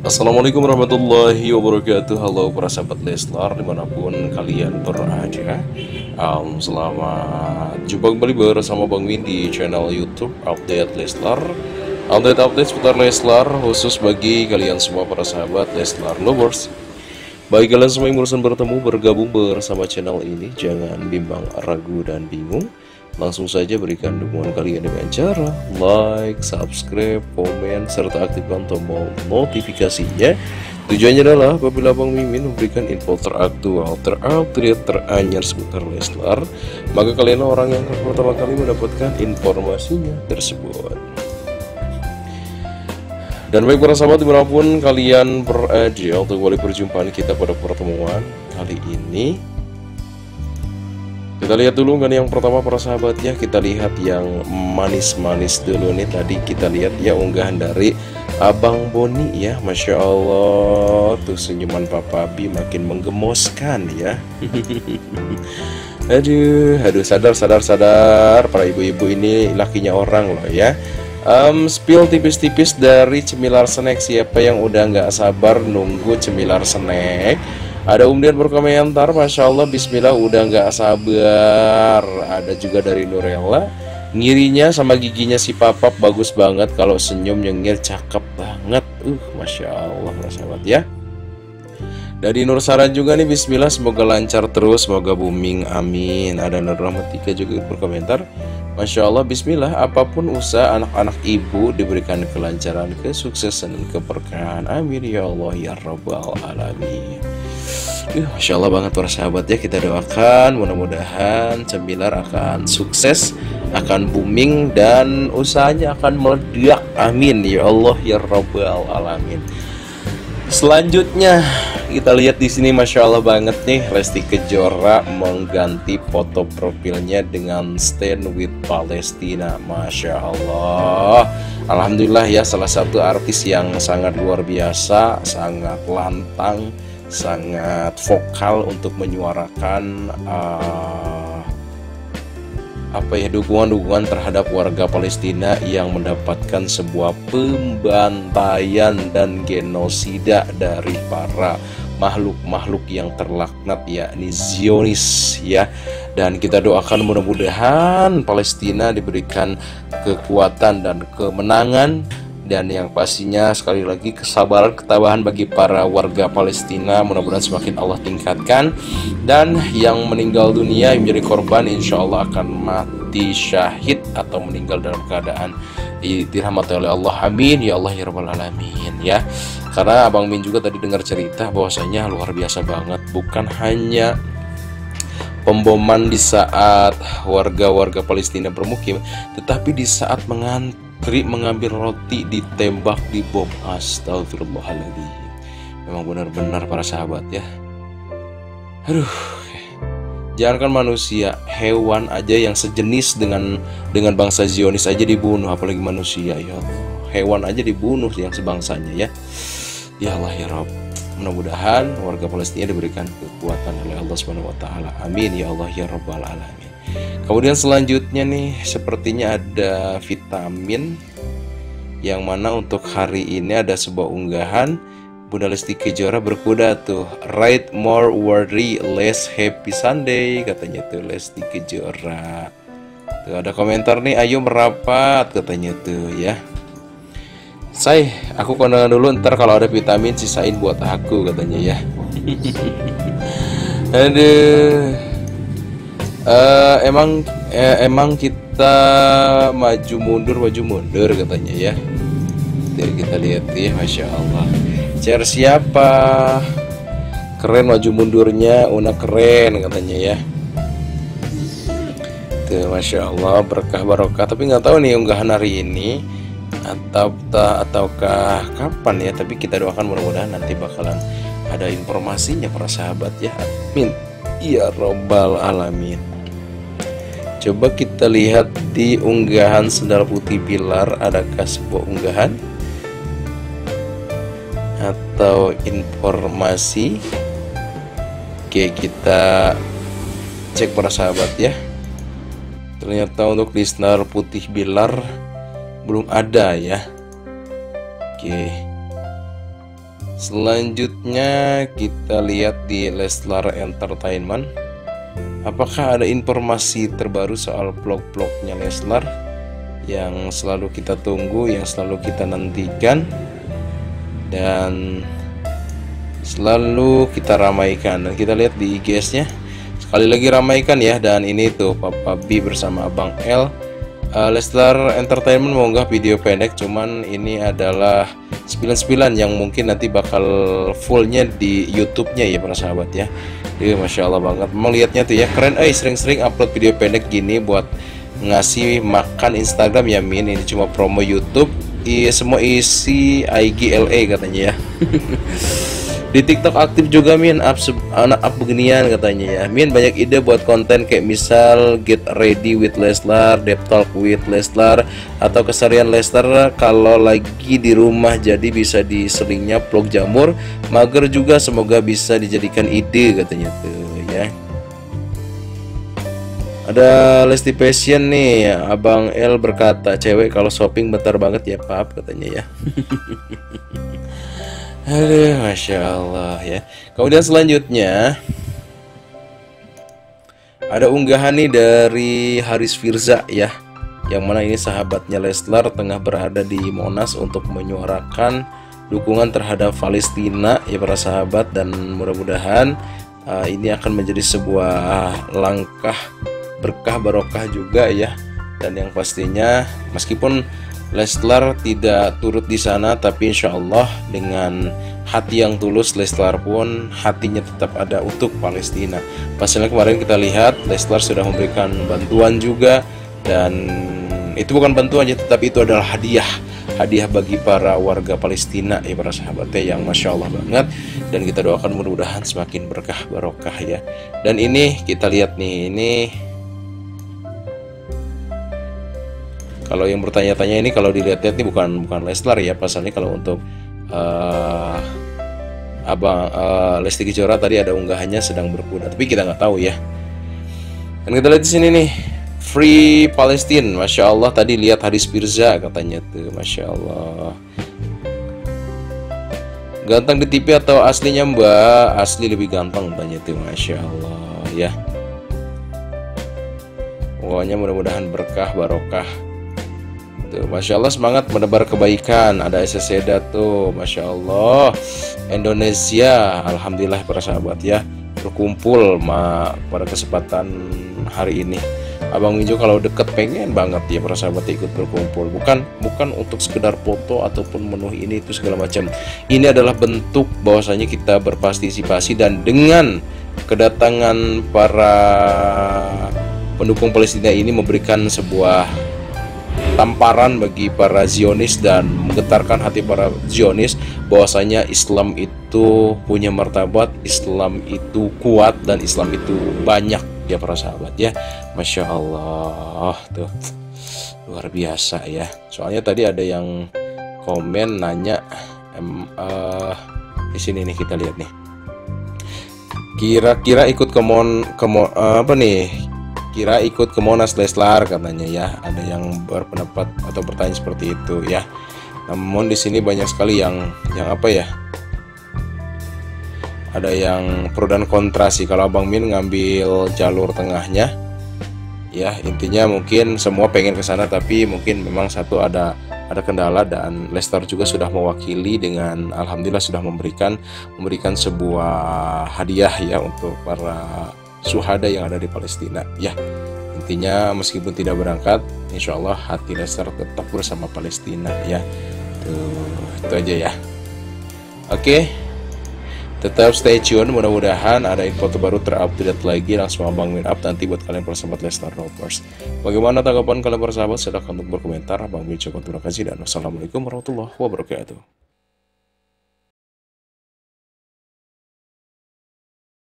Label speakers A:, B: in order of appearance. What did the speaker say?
A: Assalamualaikum warahmatullahi wabarakatuh. Halo para sahabat Leslar dimanapun kalian berada. Selamat jumpa kembali bersama Bang Win di channel YouTube Update Leslar. Update seputar Leslar khusus bagi kalian semua para sahabat Leslar Lovers. Bagi kalian semua yang barusan bertemu bergabung bersama channel ini, jangan bimbang, ragu, dan bingung. Langsung saja berikan dukungan kalian dengan cara like, subscribe, komen, serta aktifkan tombol notifikasinya. Tujuannya adalah apabila Bang Mimin memberikan info teraktual, terupdate, teranyar seputar Leslar, maka kalian orang yang pertama kali mendapatkan informasinya tersebut. Dan baik para sahabat dimanapun kalian berada, untuk kembali perjumpaan kita pada pertemuan kali ini, kita lihat dulu kan yang pertama para sahabat ya. Kita lihat yang manis-manis dulu nih. Tadi kita lihat ya unggahan dari Abang Boni ya. Masya Allah, tuh senyuman Papa B makin menggemoskan ya. Aduh, sadar para ibu-ibu ini lakinya orang loh ya. Spill tipis-tipis dari cemilar snack. Siapa yang udah nggak sabar nunggu cemilar snack? Ada Umdian berkomentar, Masya Allah, Bismillah, udah nggak sabar. Ada juga dari Nurella, ngirinya sama giginya si Papap bagus banget, kalau senyum nyengir cakep banget. Masya Allah, sahabat ya. Dari Nur Saran juga nih, Bismillah, semoga lancar terus, semoga booming, amin. Ada Nur Rahmatika juga berkomentar, Masya Allah, Bismillah, apapun usaha anak-anak ibu diberikan kelancaran, kesuksesan, dan keberkahan, amin ya Allah ya Rabbal Alamin. Masya Allah banget para sahabat ya. Kita doakan mudah-mudahan Cemilar akan sukses, akan booming, dan usahanya akan meledak, amin ya Allah ya Rabbal Alamin. Selanjutnya kita lihat di sini, Masya Allah banget nih, Lesti Kejora mengganti foto profilnya dengan Stand with Palestina. Masya Allah, alhamdulillah ya, salah satu artis yang sangat luar biasa, sangat lantang, sangat vokal untuk menyuarakan dukungan-dukungan terhadap warga Palestina yang mendapatkan sebuah pembantaian dan genosida dari para makhluk-makhluk yang terlaknat, yakni Zionis ya. Dan kita doakan mudah-mudahan Palestina diberikan kekuatan dan kemenangan, dan yang pastinya sekali lagi kesabaran, ketabahan bagi para warga Palestina mudah-mudahan semakin Allah tingkatkan, dan yang meninggal dunia yang menjadi korban insya Allah akan mati syahid atau meninggal dalam keadaan dirahmati oleh Allah, amin ya Allah ya Rabbal Alamin ya. Karena Abang Min juga tadi dengar cerita bahwasanya luar biasa banget, bukan hanya pemboman di saat warga-warga Palestina bermukim, tetapi di saat mengambil roti ditembak, dibom. Astagfirullahaladzim. Memang benar-benar para sahabat ya. Jangankan manusia, hewan aja yang sejenis dengan bangsa Zionis aja dibunuh, apalagi manusia ya Allah. Hewan aja dibunuh yang sebangsanya ya. Ya Allah ya Rabb, mudah-mudahan warga Palestina diberikan kekuatan oleh Allah Subhanahu wa taala. Amin ya Allah ya Rabbal Alamin. Kemudian selanjutnya nih, sepertinya ada vitamin, yang mana untuk hari ini ada sebuah unggahan Bunda Lesti Kejora berkuda tuh, ride more worry less happy Sunday, katanya tuh Lesti Kejora. Tuh ada komentar nih, ayo merapat, katanya tuh ya. Aku kondangan dulu, ntar kalau ada vitamin sisain buat aku, katanya ya. Aduh. Emang kita maju mundur katanya ya. Jadi kita lihat ya, Masya Allah. Share siapa? Keren maju mundurnya, Una keren katanya ya. Tuh Masya Allah, berkah barokah. Tapi nggak tahu nih unggahan hari ini ataukah kapan ya. Tapi kita doakan mudah-mudahan nanti bakalan ada informasinya para sahabat ya. Amin ya Rabbal Alamin. Coba kita lihat di unggahan Sendal Putih Pilar, adakah sebuah unggahan atau informasi? Oke, kita cek para sahabat ya. Ternyata untuk di Sendal Putih Pilar belum ada ya. Oke. Selanjutnya kita lihat di Leslar Entertainment. Apakah ada informasi terbaru soal vlog-vlognya Leslar yang selalu kita tunggu, yang selalu kita nantikan, dan selalu kita ramaikan. Dan kita lihat di IGS-nya sekali lagi ramaikan ya. Dan ini tuh Papa B bersama Abang L. Leslar Entertainment mengunggah video pendek, cuman ini adalah 99 yang mungkin nanti bakal fullnya di YouTube-nya ya para sahabat ya. Masya Allah banget, memang lihatnya tuh ya keren. Sering-sering upload video pendek gini buat ngasih makan Instagram ya Min. Ini cuma promo YouTube, semua isi IGLA katanya ya. Di TikTok aktif juga Min, up beginian katanya ya. Min banyak ide buat konten kayak misal Get Ready with Leslar, Deep Talk with Leslar, atau keseharian Leslar kalau lagi di rumah, jadi bisa diselingnya vlog jamur mager juga, semoga bisa dijadikan ide katanya tuh ya. Ada Lesti Passion nih, Abang L berkata cewek kalau shopping bentar banget ya pap katanya ya. Aduh, Masya Allah ya. Kemudian selanjutnya ada unggahan nih dari Haris Firza ya, yang mana ini sahabatnya Leslar tengah berada di Monas untuk menyuarakan dukungan terhadap Palestina ya para sahabat. Dan mudah-mudahan ini akan menjadi sebuah langkah berkah barokah juga ya. Dan yang pastinya meskipun Leslar tidak turut di sana, tapi insya Allah dengan hati yang tulus Leslar pun hatinya tetap ada untuk Palestina. Pasalnya kemarin kita lihat Leslar sudah memberikan bantuan juga, dan itu bukan bantuan aja, tetapi itu adalah hadiah bagi para warga Palestina ya para sahabatnya, yang Masya Allah banget. Dan kita doakan mudah-mudahan semakin berkah barokah ya. Dan ini kita lihat nih, ini kalau yang bertanya-tanya ini kalau dilihat-lihat ini bukan Leslar ya, pasalnya kalau untuk Abang Lesti Kejora tadi ada unggahannya sedang berkuda, tapi kita nggak tahu ya. Dan kita lihat di sini nih, Free Palestine, Masya Allah. Tadi lihat Haris Firza katanya tuh, Masya Allah. Ganteng di TV atau aslinya Mbak? Asli lebih ganteng katanya tuh, Masya Allah ya. Pokoknya mudah-mudahan berkah barokah. Tuh, Masya Allah, semangat menebar kebaikan. Ada SSEDA tuh, Masya Allah. Indonesia, Alhamdulillah para sahabat ya, berkumpul pada kesempatan hari ini. Abang Minjo kalau deket pengen banget ya para sahabat ikut berkumpul. Bukan untuk sekedar foto ataupun memenuhi ini itu segala macam. Ini adalah bentuk bahwasanya kita berpartisipasi, dan dengan kedatangan para pendukung Palestina ini memberikan sebuah tamparan bagi para Zionis dan menggetarkan hati para Zionis bahwasanya Islam itu punya martabat, Islam itu kuat, dan Islam itu banyak ya para sahabat ya. Masya Allah tuh, luar biasa ya. Soalnya tadi ada yang komen nanya di sini nih, kita lihat nih, kira-kira ikut kira ikut ke Monas Leslar katanya ya. Ada yang berpendapat atau bertanya seperti itu ya. Namun di sini banyak sekali yang apa ya, ada yang pro dan kontra sih. Kalau Abang Min ngambil jalur tengahnya ya, intinya mungkin semua pengen ke sana, tapi mungkin memang satu ada kendala, dan Leslar juga sudah mewakili dengan alhamdulillah sudah memberikan sebuah hadiah ya untuk para syuhada yang ada di Palestina ya. Intinya meskipun tidak berangkat, insya Allah hati Leslar tetap bersama Palestina ya. Itu aja ya. Oke, tetap stay tune, mudah-mudahan ada info terbaru terupdate lagi langsung Abang Min up nanti buat kalian persahabat Leslar Lovers. Bagaimana tanggapan kalian persahabat? Silahkan untuk berkomentar. Abang Min coba terima kasih, dan wassalamualaikum warahmatullahi wabarakatuh.